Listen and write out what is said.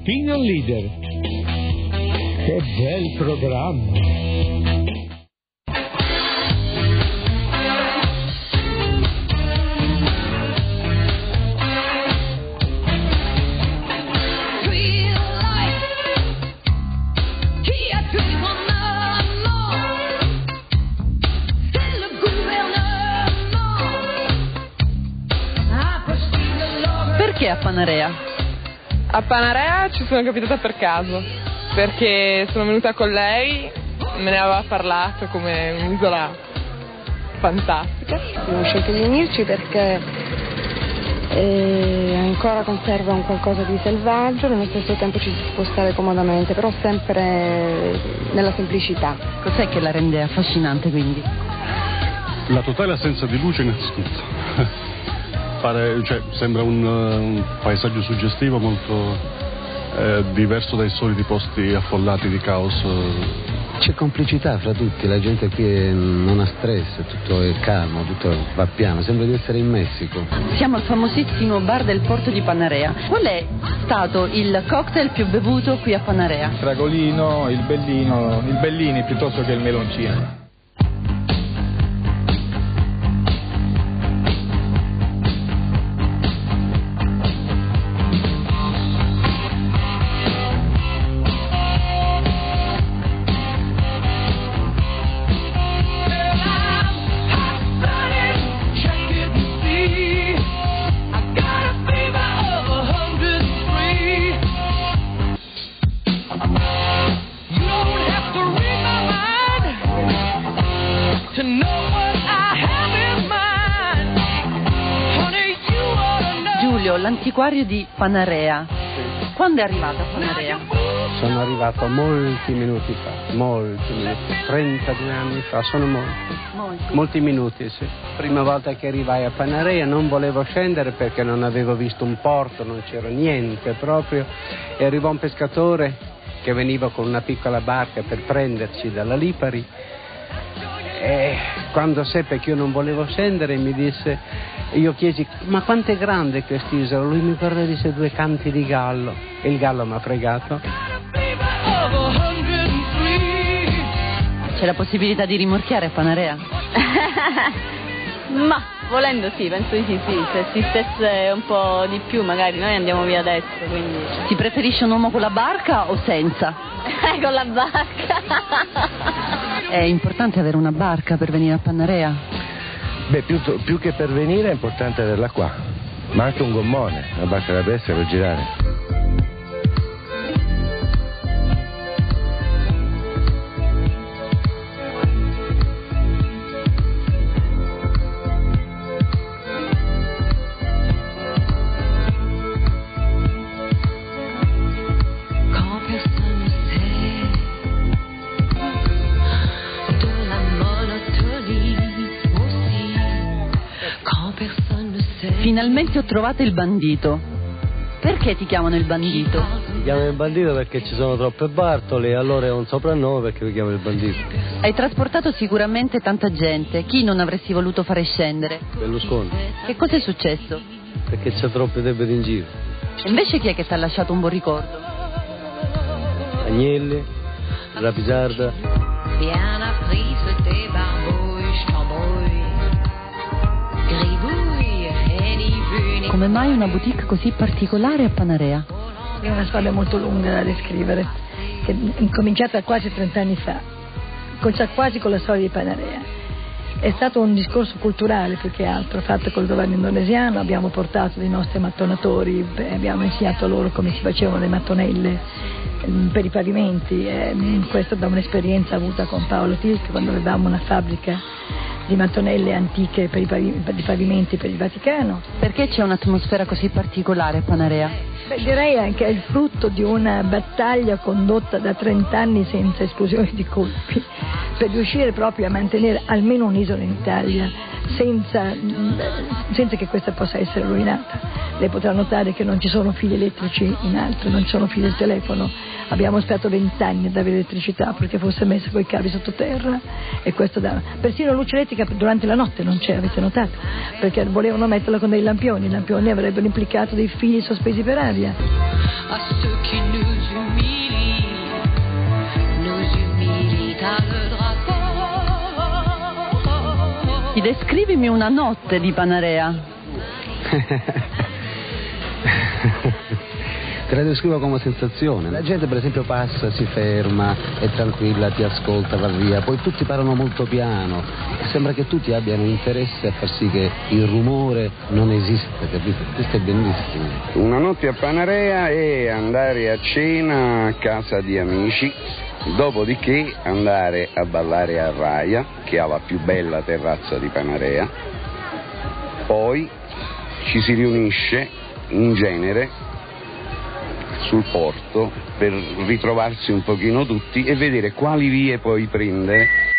Opinion Leader. Che bel programma! Perché a Panarea? A Panarea ci sono capitata per caso, perché sono venuta con lei, me ne aveva parlato come un'isola fantastica. Abbiamo scelto di venirci perché ancora conserva un qualcosa di selvaggio, nello stesso tempo ci si può stare comodamente, però sempre nella semplicità. Cos'è che la rende affascinante quindi? La totale assenza di luce innanzitutto. Sembra un paesaggio suggestivo molto diverso dai soliti posti affollati di caos. C'è complicità fra tutti, la gente qui non ha stress, tutto è calmo, tutto va piano, sembra di essere in Messico. Siamo al famosissimo bar del porto di Panarea. Qual è stato il cocktail più bevuto qui a Panarea? Il fragolino, il bellini piuttosto che il meloncino. Giulio, l'antiquario di Panarea. Quando è arrivato a Panarea? Sono arrivato molti minuti fa, 32 anni fa, sono molti minuti, sì. Prima volta che arrivai a Panarea non volevo scendere perché non avevo visto un porto, non c'era niente proprio, e arrivò un pescatore che veniva con una piccola barca per prenderci dalla Lipari, e quando seppe che io non volevo scendere mi disse, io chiesi ma quanto è grande quest'isola, lui mi guardò e disse 2 canti di gallo, e il gallo mi ha fregato. C'è la possibilità di rimorchiare a Panarea? Ma volendo sì, penso di sì, se si stesse un po' di più magari noi andiamo via adesso, quindi. Si preferisce un uomo con la barca o senza? Con la barca. È importante avere una barca per venire a Panarea? Beh, più che per venire è importante averla qua, ma anche un gommone, la barca da pesca per girare. Finalmente ho trovato il bandito. Perché ti chiamano il bandito? Mi chiamano il bandito perché ci sono troppe bartole, e allora è un soprannome perché mi chiamano il bandito. Hai trasportato sicuramente tanta gente. Chi non avresti voluto fare scendere? Berlusconi. Che cosa è successo? Perché c'è troppi debiti in giro. E invece chi è che ti ha lasciato un buon ricordo? Agnelli, Rapisarda. Come mai una boutique così particolare a Panarea? È una storia molto lunga da descrivere, che è cominciata quasi 30 anni fa, quasi con la storia di Panarea. È stato un discorso culturale più che altro, fatto col governo indonesiano, abbiamo portato dei nostri mattonatori, abbiamo insegnato loro come si facevano le mattonelle per i pavimenti, questo da un'esperienza avuta con Paolo Tilk quando avevamo una fabbrica di mattonelle antiche per i pavimenti per il Vaticano. Perché c'è un'atmosfera così particolare a Panarea? Direi anche è il frutto di una battaglia condotta da 30 anni senza esplosioni di colpi per riuscire proprio a mantenere almeno un'isola in Italia senza che questa possa essere rovinata. Lei potrà notare che non ci sono fili elettrici in alto, non ci sono fili del telefono. Abbiamo aspettato 20 anni ad avere elettricità perché fosse messa coi cavi sottoterra, e questo persino luce elettrica durante la notte non c'è, avete notato, perché volevano metterla con dei lampioni. I lampioni avrebbero implicato dei fili sospesi per aria. à ceux qui nous humilient dans le drapeau. Descrivimi una notte di Panarea. Te la descrivo come sensazione. La gente per esempio passa, si ferma, è tranquilla, ti ascolta, va via, poi tutti parlano molto piano. Sembra che tutti abbiano interesse a far sì che il rumore non esista, capito? Questo è bellissimo. Una notte a Panarea è andare a cena a casa di amici, dopodiché andare a ballare a Raia, che ha la più bella terrazza di Panarea. Poi ci si riunisce in genere sul porto per ritrovarsi un pochino tutti e vedere quali vie poi prendere